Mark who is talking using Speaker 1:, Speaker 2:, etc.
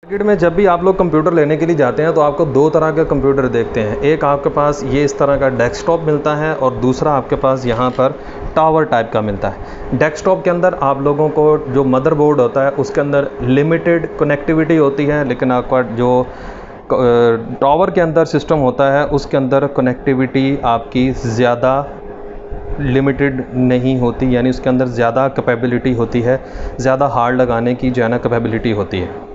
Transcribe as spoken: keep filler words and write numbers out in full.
Speaker 1: Market में जब भी आप लोग कंप्यूटर लेने के लिए जाते हैं तो आपको दो तरह के कंप्यूटर देखते हैं। एक आपके पास ये इस तरह का डेस्कटॉप मिलता है और दूसरा आपके पास यहाँ पर टावर टाइप का मिलता है। डेस्कटॉप के अंदर आप लोगों को जो मदरबोर्ड होता है उसके अंदर लिमिटेड कनेक्टिविटी होती है, लेकिन आपका जो टावर के अंदर सिस्टम होता है उसके अंदर कनेक्टिविटी आपकी ज़्यादा लिमिटेड नहीं होती, यानी उसके अंदर ज़्यादा कैपेबिलिटी होती है, ज़्यादा हार्ड लगाने की जो है ना कैपेबिलिटी होती है।